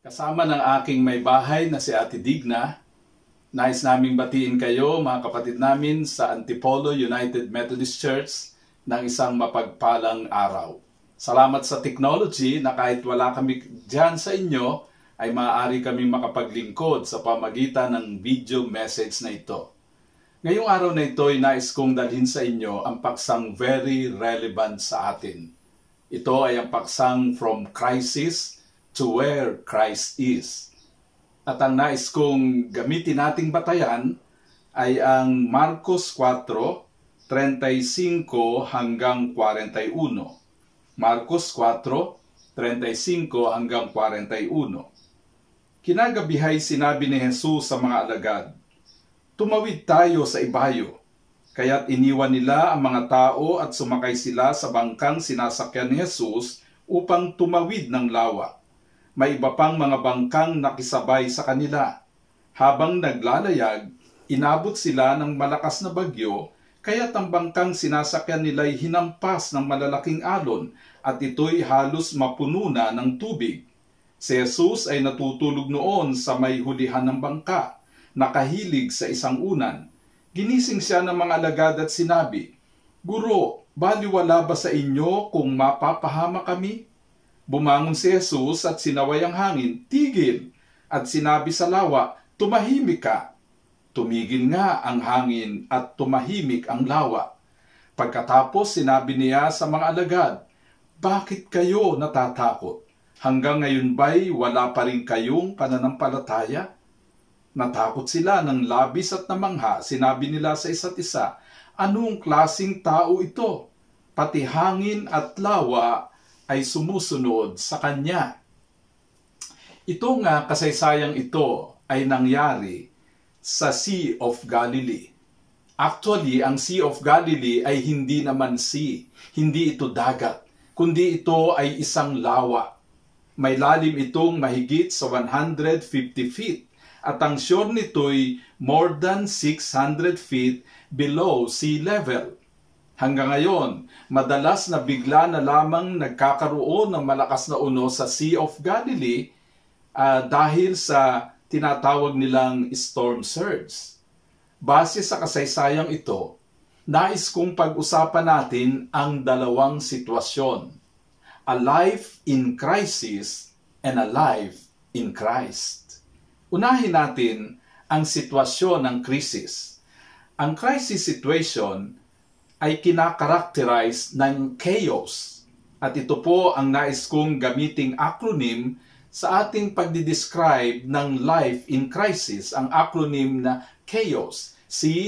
Kasama ng aking may bahay na si Ate Digna, nais naming batiin kayo mga kapatid namin sa Antipolo United Methodist Church ng isang mapagpalang araw. Salamat sa technology na kahit wala kami dyan sa inyo, ay maaari kaming makapaglingkod sa pamagitan ng video message na ito. Ngayong araw na ito ay nais kong dalhin sa inyo ang paksang very relevant sa atin. Ito ay ang paksang From Crisis to Where Christ Is. At ang nais kong gamitin nating batayan ay ang Marcos 4:35 hanggang 41. Marcos 4:35 hanggang 41. Kinagabihay sinabi ni Jesus sa mga alagad, "Tumawid tayo sa ibayo." Kaya't iniwan nila ang mga tao at sumakay sila sa bangkang sinasakyan ni Jesus upang tumawid ng lawa. May iba pang mga bangkang nakisabay sa kanila. Habang naglalayag, inabot sila ng malakas na bagyo, kaya't ang bangkang sinasakyan nila'y hinampas ng malalaking alon at ito'y halos mapuno na ng tubig. Si Jesus ay natutulog noon sa may hulihan ng bangka, nakahilig sa isang unan. Ginising siya ng mga alagad at sinabi, "Guro, baliwala ba sa inyo kung mapapahama kami?" Bumangon si Jesus at sinaway ang hangin, "Tigil!" At sinabi sa lawa, "Tumahimik ka." Tumigil nga ang hangin at tumahimik ang lawa. Pagkatapos sinabi niya sa mga alagad, "Bakit kayo natatakot? Hanggang ngayon ba'y wala pa rin kayong pananampalataya?" Natakot sila ng labis at namangha. Sinabi nila sa isa't isa, "Anong klaseng tao ito? Pati hangin at lawa ay sumusunod sa kanya." Ito nga kasaysayang ito ay nangyari sa Sea of Galilee. Actually, ang Sea of Galilee ay hindi naman sea, hindi ito dagat, kundi ito ay isang lawa. May lalim itong mahigit sa 150 feet at ang shore nito'y more than 600 feet below sea level. Hanggang ngayon, madalas na bigla na lamang nagkakaroon ng malakas na uno sa Sea of Galilee dahil sa tinatawag nilang storm surge. Base sa kasaysayang ito, nais kong pag-usapan natin ang dalawang sitwasyon: a life in crisis and a life in Christ. Unahin natin ang sitwasyon ng krisis. Ang crisis situation ay kinakarakterize ng chaos. At ito po ang nais kong gamiting acronym sa ating pagdidescribe ng life in crisis, ang acronym na CHAOS,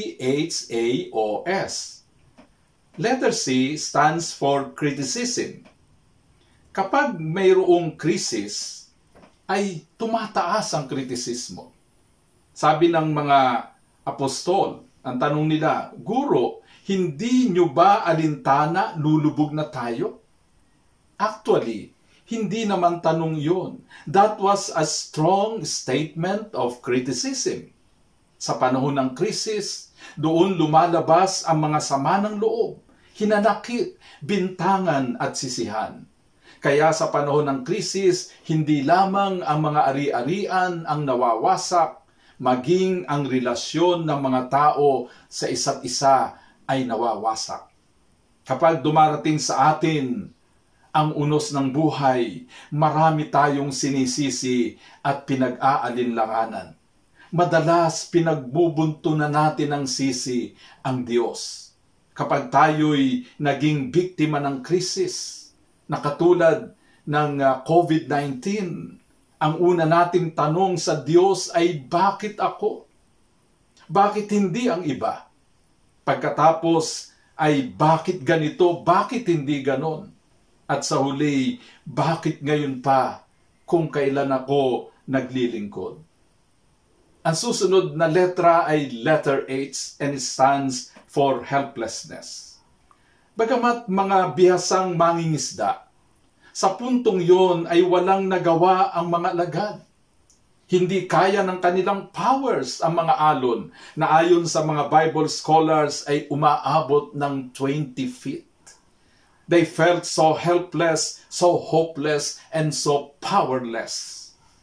C-H-A-O-S. Letter C stands for criticism. Kapag mayroong krisis, ay tumataas ang kritisismo. Sabi ng mga apostol, ang tanong nila, "Guro, hindi nyo ba alintana lulubog na tayo?" Actually, hindi naman tanong yun. That was a strong statement of criticism. Sa panahon ng krisis, doon lumalabas ang mga sama ng loob, hinanakit, bintangan at sisihan. Kaya sa panahon ng krisis, hindi lamang ang mga ari-arian ang nawawasak, maging ang relasyon ng mga tao sa isa't isa ay nawawasak. Kapag dumarating sa atin ang unos ng buhay, marami tayong sinisisi at pinag-aalinlanganan. Madalas pinagbubunto na natin ng sisi ang Diyos. Kapag tayo'y naging biktima ng krisis, na katulad ng COVID-19, ang una nating tanong sa Diyos ay, "Bakit ako? Bakit hindi ang iba?" Pagkatapos ay, "Bakit ganito? Bakit hindi ganon?" At sa huli, "Bakit ngayon pa kung kailan ako naglilingkod?" Ang susunod na letra ay letter H and it stands for helplessness. Bagamat mga bihasang mangingisda, sa puntong yon ay walang nagawa ang mga alagad. Hindi kaya ng kanilang powers ang mga alon na ayon sa mga Bible scholars ay umaabot ng 20 feet. They felt so helpless, so hopeless, and so powerless.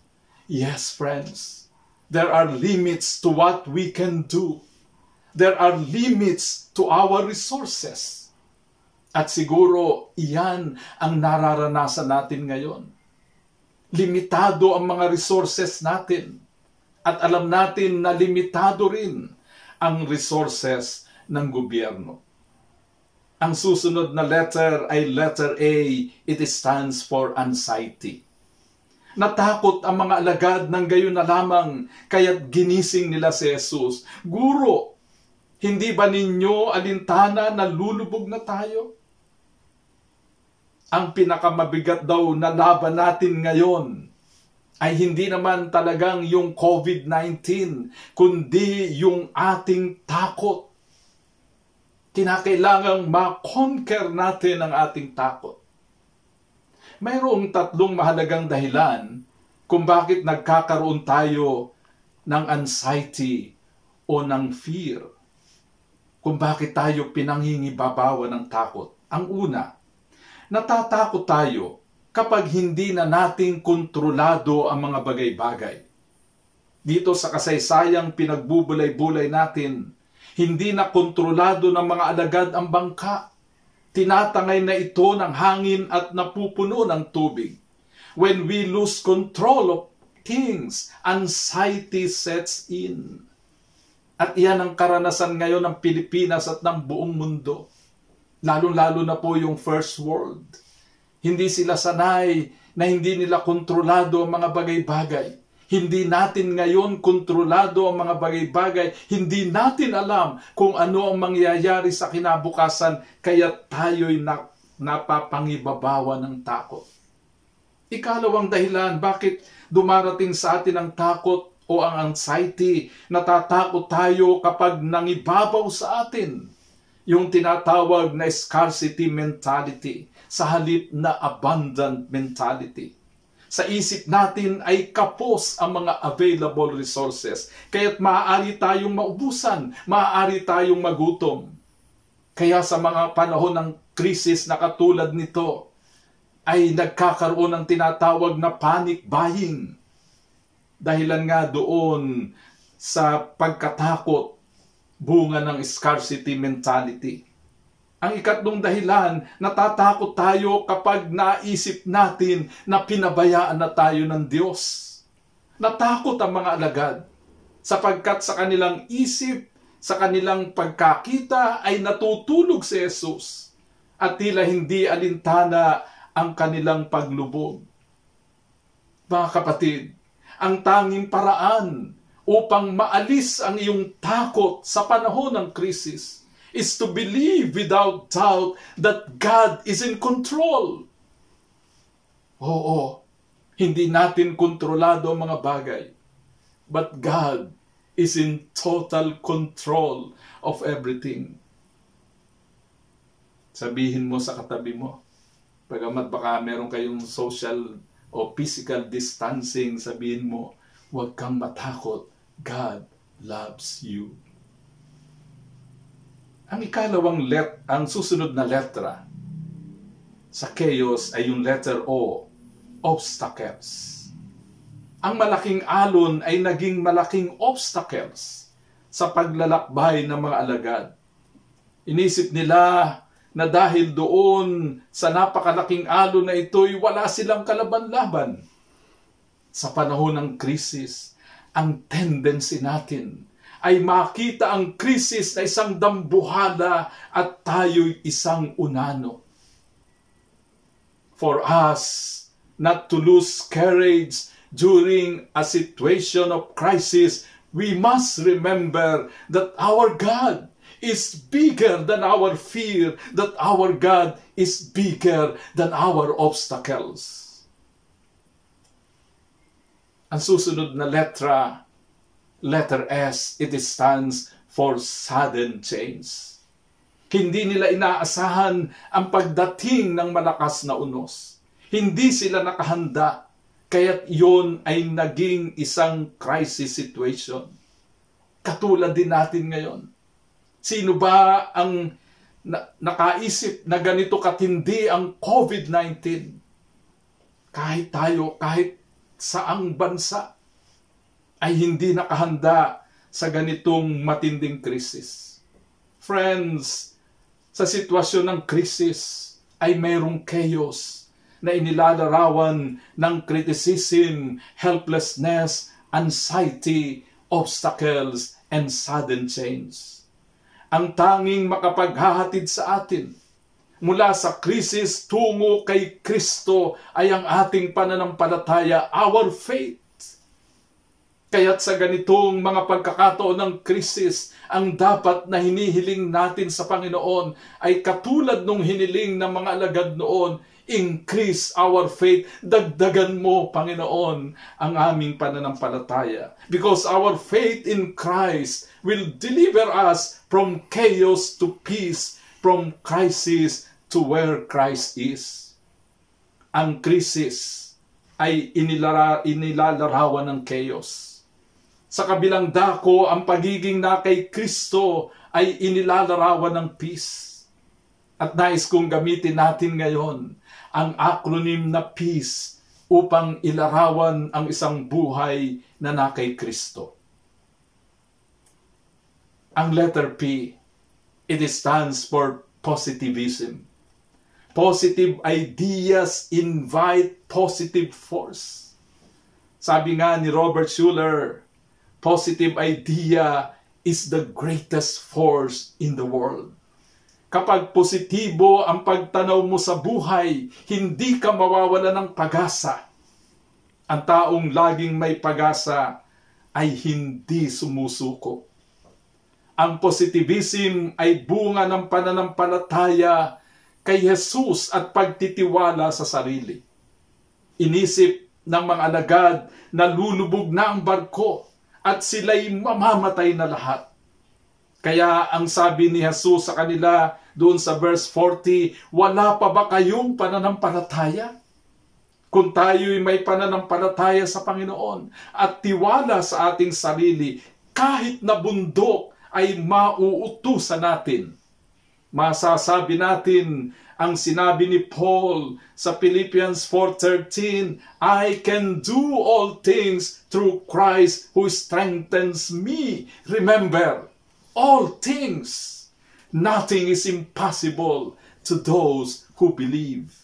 Yes, friends, there are limits to what we can do. There are limits to our resources. At siguro, iyan ang nararanasan natin ngayon. Limitado ang mga resources natin. At alam natin na limitado rin ang resources ng gobyerno. Ang susunod na letter ay letter A. It stands for anxiety. Natakot ang mga alagad ng gayon na lamang, kaya't ginising nila si Jesus. Guro, hindi ba ninyo alintana na lulubog na tayo? Ang pinakamabigat daw na laban natin ngayon ay hindi naman talagang yung COVID-19, kundi yung ating takot. Kinakailangang ma-conquer natin ang ating takot. Mayroong tatlong mahalagang dahilan kung bakit nagkakaroon tayo ng anxiety o ng fear. Kung bakit tayo pinanghingibabawan ng takot. Ang una, natatakot tayo kapag hindi na natin kontrolado ang mga bagay-bagay. Dito sa kasaysayang pinagbubulay-bulay natin, hindi na kontrolado ng mga alagad ang bangka. Tinatangay na ito ng hangin at napupuno ng tubig. When we lose control of things, anxiety sets in. At iyan ang karanasan ngayon ng Pilipinas at ng buong mundo. Lalo-lalo na po yung first world. Hindi sila sanay na hindi nila kontrolado ang mga bagay-bagay. Hindi natin ngayon kontrolado ang mga bagay-bagay. Hindi natin alam kung ano ang mangyayari sa kinabukasan, kaya tayo'y napapangibabawan ng takot. Ikalawang dahilan, bakit dumarating sa atin ang takot o ang anxiety? Natatakot tayo kapag nangibabaw sa atin yung tinatawag na scarcity mentality sa halip na abundant mentality. Sa isip natin ay kapos ang mga available resources. Kaya't maaari tayong maubusan, maaari tayong magutom. Kaya sa mga panahon ng krisis na katulad nito, ay nagkakaroon ng tinatawag na panic buying. Dahilan nga doon sa pagkatakot, bunga ng scarcity mentality. Ang ikatlong dahilan, natatakot tayo kapag naisip natin na pinabayaan na tayo ng Diyos. Natakot ang mga alagad sapagkat sa kanilang isip, sa kanilang pagkakita ay natutulog si Jesus at tila hindi alintana ang kanilang paglubog. Mga kapatid, ang tanging paraan upang maalis ang iyong takot sa panahon ng krisis is to believe without doubt that God is in control. Oo, hindi natin kontrolado ang mga bagay, but God is in total control of everything. Sabihin mo sa katabi mo, pagamat baka meron kayong social o physical distancing, sabihin mo, huwag kang matakot, God loves you. Ang susunod na letra sa chaos ay yung letter O, obstacles. Ang malaking alon ay naging malaking obstacles sa paglalakbay ng mga alagad. Inisip nila na dahil doon sa napakalaking alon na ito'y wala silang kalaban-laban. Sa panahon ng krisis, ang tendency natin ay makita ang krisis na isang dambuhala at tayo'y isang unano. For us not to lose courage during a situation of crisis, we must remember that our God is bigger than our fear, that our God is bigger than our obstacles. Ang susunod na letter S, it stands for sudden change. Hindi nila inaasahan ang pagdating ng malakas na unos. Hindi sila nakahanda, kaya't iyon ay naging isang crisis situation. Katulad din natin ngayon. Sino ba ang nakaisip na ganito katindi ang COVID-19? Kahit tayo, kahit saang bansa, ay hindi nakahanda sa ganitong matinding krisis. Friends, sa sitwasyon ng krisis ay mayroong chaos na inilalarawan ng criticism, helplessness, anxiety, obstacles, and sudden change. Ang tanging makapaghahatid sa atin mula sa krisis tungo kay Kristo ay ang ating pananampalataya, our faith. Kaya't sa ganitong mga pagkakataon ng krisis, ang dapat na hinihiling natin sa Panginoon ay katulad nung hiniling ng mga alagad noon, increase our faith. Dagdagan mo, Panginoon, ang aming pananampalataya. Because our faith in Christ will deliver us from chaos to peace, from crisis to where Christ is. Ang krisis ay inilalarawan ng chaos. Sa kabilang dako, ang pagiging na kay Kristo ay inilalarawan ng peace. At nais kong gamitin natin ngayon ang acronym na peace upang ilarawan ang isang buhay na kay Kristo. Ang letter P, it stands for positivism. Positive ideas invite positive force. Sabi nga ni Robert Schuller, positive idea is the greatest force in the world. Kapag positibo ang pagtanaw mo sa buhay, hindi ka mawawala ng pag-asa. Ang taong laging may pag-asa ay hindi sumusuko. Ang positivism ay bunga ng pananampalataya kay Jesus at pagtitiwala sa sarili. Inisip ng mga alagad na lulubog na ang barko at sila'y mamamatay na lahat. Kaya ang sabi ni Jesus sa kanila doon sa verse 40, wala pa ba kayong pananampalataya? Kung tayo'y may pananampalataya sa Panginoon at tiwala sa ating sarili, kahit na bundok ay mauutusan natin. Masasabi natin ang sinabi ni Paul sa Philippians 4:13, I can do all things through Christ who strengthens me. Remember, all things. Nothing is impossible to those who believe.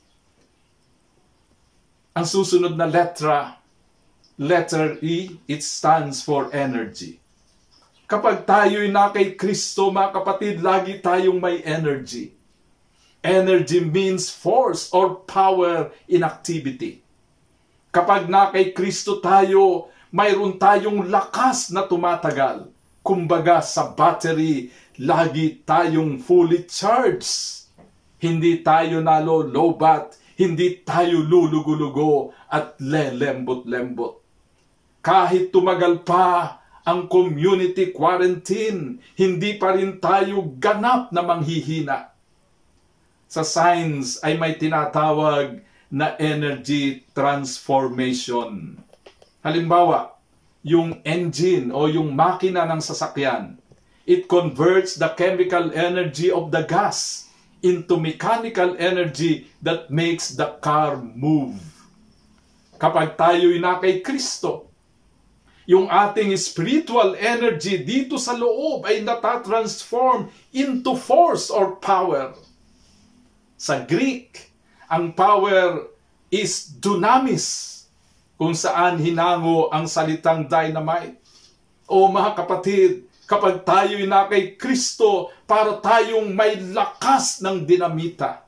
Ang susunod na letter E, it stands for energy. Kapag tayo'y na kay Kristo, mga kapatid, lagi tayong may energy. Energy means force or power in activity. Kapag na kay Kristo tayo, mayroon tayong lakas na tumatagal. Kumbaga sa battery, lagi tayong fully charged. Hindi tayo nalolobat, hindi tayo lulugo-lugo at lelembot-lembot. Kahit tumagal pa ang community quarantine, hindi pa rin tayo ganap na manghihina. Sa science ay may tinatawag na energy transformation. Halimbawa, yung engine o yung makina ng sasakyan, it converts the chemical energy of the gas into mechanical energy that makes the car move. Kapag tayo'y na kay Kristo, yung ating spiritual energy dito sa loob ay natatransform into force or power. Sa Greek, ang power is dunamis, kung saan hinango ang salitang dynamite. O mga kapatid, kapag tayo'y na kay Kristo, para tayong may lakas ng dinamita.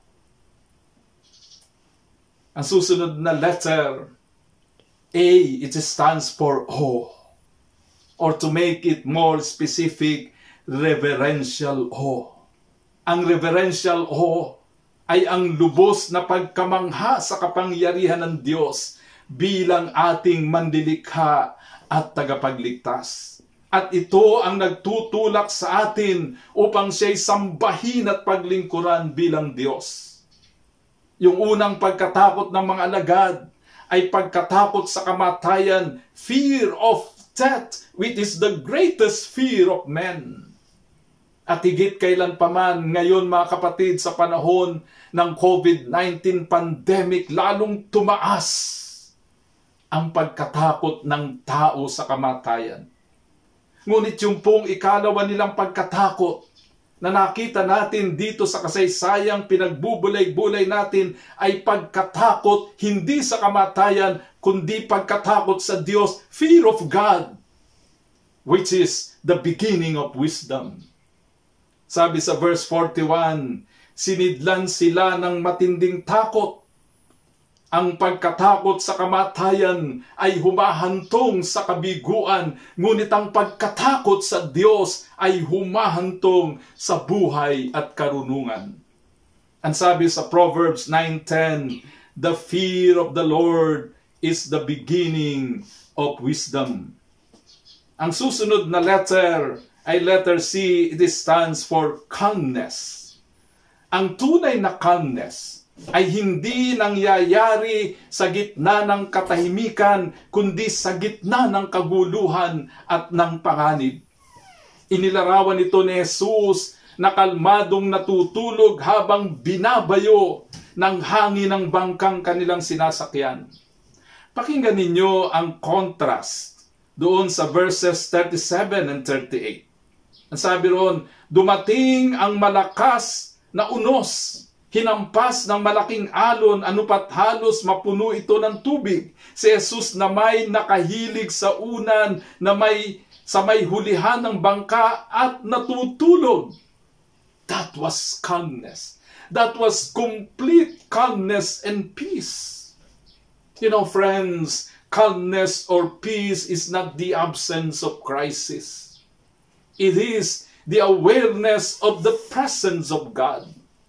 Ang susunod na letter, A, it stands for awe. Or to make it more specific, reverential awe. Ang reverential awe ay ang lubos na pagkamangha sa kapangyarihan ng Diyos bilang ating manlilikha at tagapagligtas. At ito ang nagtutulak sa atin upang siya'y sambahin at paglingkuran bilang Diyos. Yung unang pagkatakot ng mga alagad ay pagkatakot sa kamatayan, fear of death, which is the greatest fear of men. At higit kailan paman ngayon mga kapatid sa panahon ng COVID-19 pandemic, lalong tumaas ang pagkatakot ng tao sa kamatayan. Ngunit yung pong ikalawa nilang pagkatakot na nakita natin dito sa kasaysayang pinagbubulay-bulay natin ay pagkatakot hindi sa kamatayan, kundi pagkatakot sa Diyos, fear of God, which is the beginning of wisdom. Sabi sa verse 41, sinidlan sila ng matinding takot. Ang pagkatakot sa kamatayan ay humahantong sa kabiguan, ngunit ang pagkatakot sa Diyos ay humahantong sa buhay at karunungan. Ang sabi sa Proverbs 9:10, the fear of the Lord is the beginning of wisdom. Ang susunod na letter ay letter C. It stands for calmness. Ang tunay na calmness ay hindi nangyayari sa gitna ng katahimikan, kundi sa gitna ng kaguluhan at ng panganib. Inilarawan ito ni Jesus na kalmadong natutulog habang binabayo ng hangin ng bangkang kanilang sinasakyan. Pakinggan ninyo ang contrast doon sa verses 37 and 38. Ang sabi roon, dumating ang malakas na unos, hinampas ng malaking alon, anupat halos mapuno ito ng tubig. Si Jesus na may nakahilig sa unan, na sa may hulihan ng bangka at natutulog. That was calmness. That was complete calmness and peace. You know, friends, calmness or peace is not the absence of crisis. It is the awareness of the presence of God.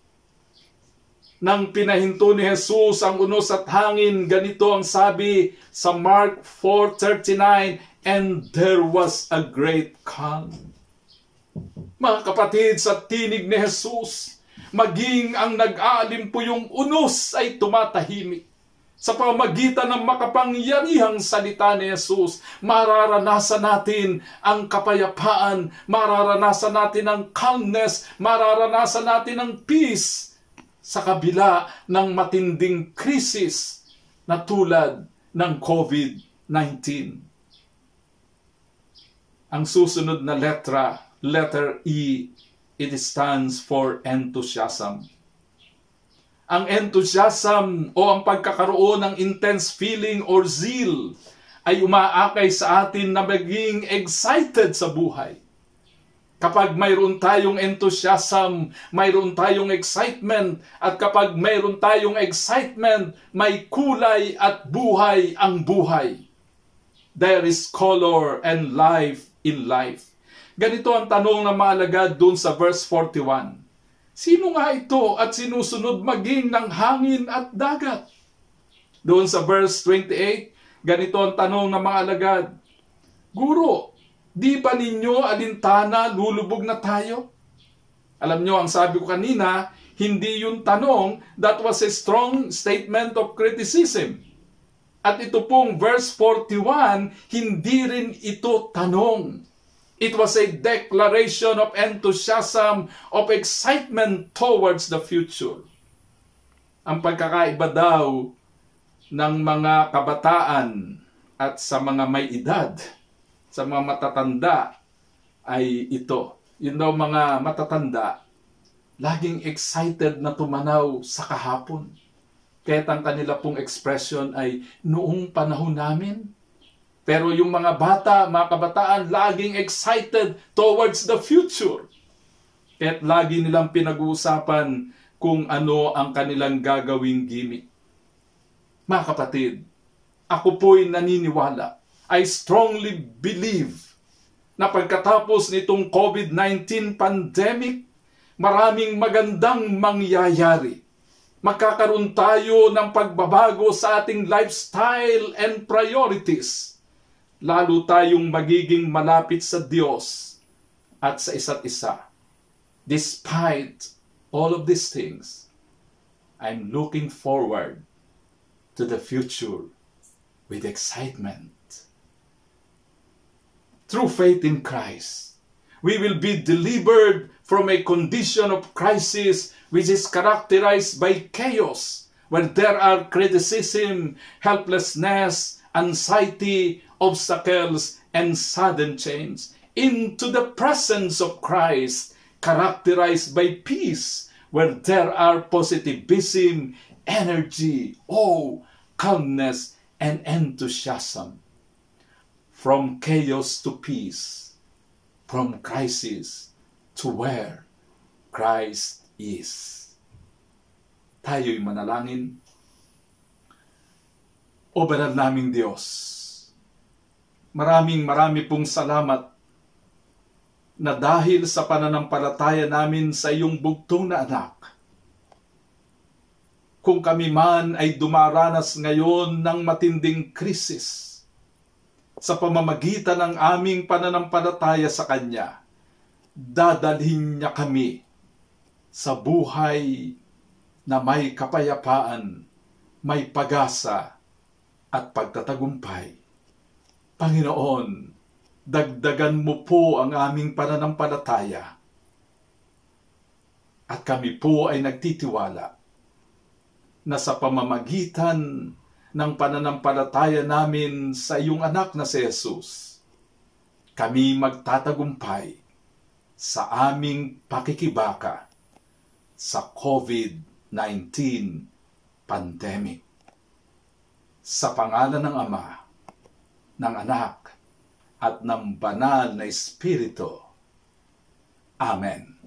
Nang pinahinto ni Jesus ang unos at hangin, ganito ang sabi sa Mark 4:39, and there was a great calm. Mga kapatid, sa tinig ni Jesus, maging ang nag-aalimpuyong unos ay tumatahimik. Sa pamagitan ng makapangyarihang salita ni Jesus, mararanasan natin ang kapayapaan, mararanasan natin ang calmness, mararanasan natin ang peace, sa kabila ng matinding krisis na tulad ng COVID-19. Ang susunod na letter E, it stands for enthusiasm. Ang enthusiasm o ang pagkakaroon ng intense feeling or zeal ay umaakay sa atin na maging excited sa buhay. Kapag mayroon tayong enthusiasm, mayroon tayong excitement, at kapag mayroon tayong excitement, may kulay at buhay ang buhay. There is color and life in life. Ganito ang tanong ng mga alagad dun sa verse 41. Sino nga ito at sinusunod maging ng hangin at dagat? Doon sa verse 28, ganito ang tanong ng mga alagad. Guro, di ba ninyo alintana lulubog na tayo? Alam nyo, ang sabi ko kanina, hindi yung tanong, that was a strong statement of criticism. At ito pong verse 41, hindi rin ito tanong. It was a declaration of enthusiasm, of excitement towards the future. Ang pagkakaiba daw ng mga kabataan at sa mga may edad, sa mga matatanda, ay ito. Yun daw mga matatanda, laging excited na tumanaw sa kahapon. Kaya't ang kanila pong expression ay, noong panahon namin. Pero yung mga bata, mga kabataan, laging excited towards the future. Kaya't lagi nilang pinag-uusapan kung ano ang kanilang gagawing gimmick. Mga kapatid, ako po'y naniniwala, I strongly believe na pagkatapos nitong COVID-19 pandemic, maraming magandang mangyayari. Magkakaroon tayo ng pagbabago sa ating lifestyle and priorities. Lalo tayong magiging malapit sa Diyos at sa isa't isa. Despite all of these things, I'm looking forward to the future with excitement. Through faith in Christ, we will be delivered from a condition of crisis which is characterized by chaos, where there are criticism, helplessness, anxiety, obstacles, and sudden change into the presence of Christ, characterized by peace, where there are positivism, energy, awe, calmness, and enthusiasm. From chaos to peace, from crisis to where Christ is. Tayo'y manalangin. O banal naming Diyos, marami pong salamat na dahil sa pananampalataya namin sa iyong bugtong na anak, kung kami man ay dumaranas ngayon ng matinding krisis, sa pamamagitan ng aming pananampalataya sa Kanya, dadalhin niya kami sa buhay na may kapayapaan, may pag-asa at pagtatagumpay. Panginoon, dagdagan mo po ang aming pananampalataya. At kami po ay nagtitiwala na sa pamamagitan ng pananampalataya namin sa iyong anak na si Jesus, kami magtatagumpay sa aming pakikibaka sa COVID-19 pandemic. Sa pangalan ng Ama, ng Anak, at ng Banal na Espiritu. Amen.